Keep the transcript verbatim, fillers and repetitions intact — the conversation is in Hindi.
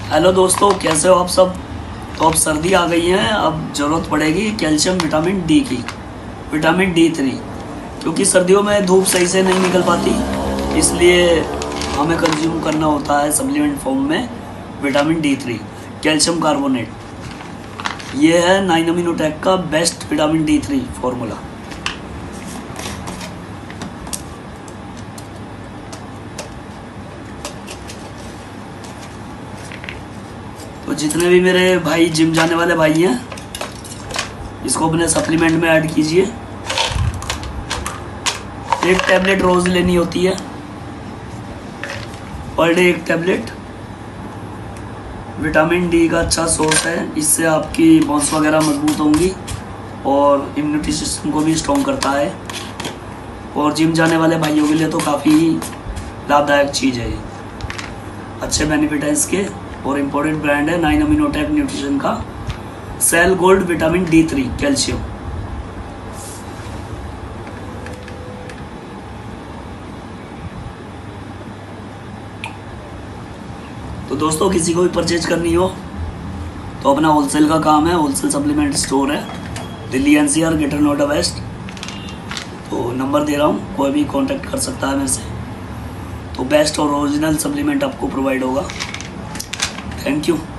हेलो दोस्तों, कैसे हो आप सब। तो अब सर्दी आ गई है, अब ज़रूरत पड़ेगी कैल्शियम विटामिन डी की, विटामिन डी थ्री, क्योंकि सर्दियों में धूप सही से नहीं निकल पाती, इसलिए हमें कंज्यूम करना होता है सप्लीमेंट फॉर्म में vitamin D three, calcium carbonate. ये है नाइन अमीनोटेक का best vitamin D three formula. तो जितने भी मेरे भाई जिम जाने वाले भाई हैं, इसको अपने सप्लीमेंट में ऐड कीजिए। एक टैबलेट रोज लेनी होती है, पर डे एक टैबलेट। विटामिन डी का अच्छा सोर्स है, इससे आपकी बोन्स वगैरह मजबूत होंगी और इम्यूनिटी सिस्टम को भी स्ट्रॉन्ग करता है। और जिम जाने वाले भाइयों के लिए तो काफ़ी लाभदायक चीज़ है ये, अच्छे बेनिफिट है इसके। और इम्पोर्टेंट ब्रांड है नाइन अमीनोटेक न्यूट्रिशन का cell gold vitamin D three calcium. तो दोस्तों, किसी को भी परचेज करनी हो तो अपना होलसेल का काम है, होलसेल सप्लीमेंट स्टोर है, Delhi NCR, greater Noida west. तो नंबर दे रहा हूँ, कोई भी कांटेक्ट कर सकता है मेरे से। तो बेस्ट और ओरिजिनल सप्लीमेंट आपको प्रोवाइड होगा। Thank you.